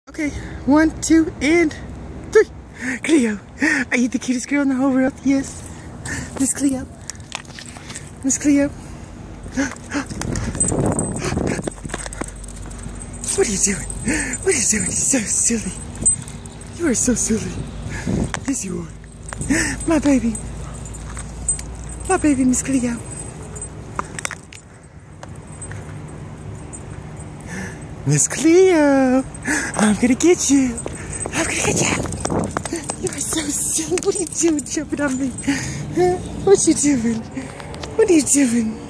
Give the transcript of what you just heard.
Okay, 1, 2, and 3. Cleo, are you the cutest girl in the whole world? Yes. Miss Cleo. Miss Cleo. What are you doing? What are you doing? You're so silly. You are so silly. Yes, you are. My baby. My baby, Miss Cleo. Miss Cleo, I'm gonna get you. I'm gonna get you. You are so silly. What are you doing jumping on me? Huh? What you doing? What are you doing?